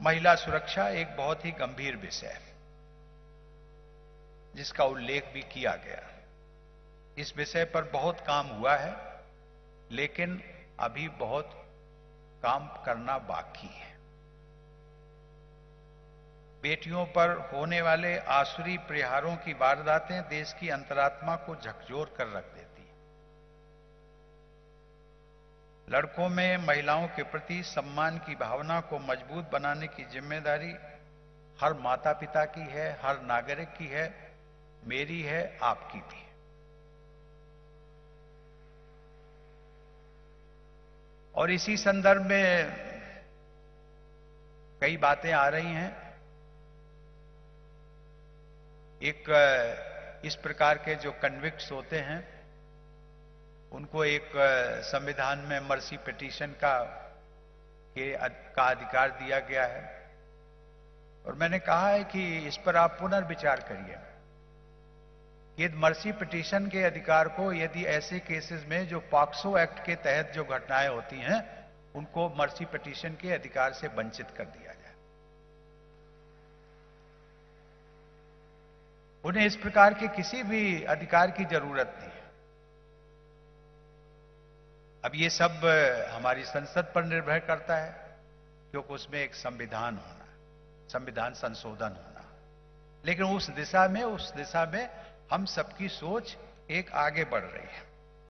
महिला सुरक्षा एक बहुत ही गंभीर विषय है जिसका उल्लेख भी किया गया। इस विषय पर बहुत काम हुआ है, लेकिन अभी बहुत काम करना बाकी है। बेटियों पर होने वाले आसुरी प्रहारों की वारदातें देश की अंतरात्मा को झकझोर कर रख देती हैं। लड़कों में महिलाओं के प्रति सम्मान की भावना को मजबूत बनाने की जिम्मेदारी हर माता पिता की है, हर नागरिक की है, मेरी है, आपकी भी है। और इसी संदर्भ में कई बातें आ रही हैं। एक इस प्रकार के जो कन्विक्ट्स होते हैं उनको एक संविधान में मर्सी पिटीशन का अधिकार दिया गया है, और मैंने कहा है कि इस पर आप पुनर्विचार करिए। ये मर्सी पिटीशन के अधिकार को यदि ऐसे केसेस में जो पॉक्सो एक्ट के तहत जो घटनाएं होती हैं उनको मर्सी पिटीशन के अधिकार से वंचित कर दिया जाए। उन्हें इस प्रकार के किसी भी अधिकार की जरूरत नहीं है। अब ये सब हमारी संसद पर निर्भर करता है, क्योंकि उसमें एक संविधान होना, संविधान संशोधन होना। लेकिन उस दिशा में हम सबकी सोच एक आगे बढ़ रही है।